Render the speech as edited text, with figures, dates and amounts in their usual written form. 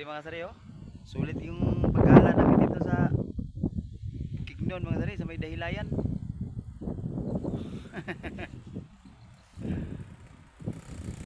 diri mga sari oh. Sulit yung pagkala namin dito sa Kignon mga sari sa may Dahilayan.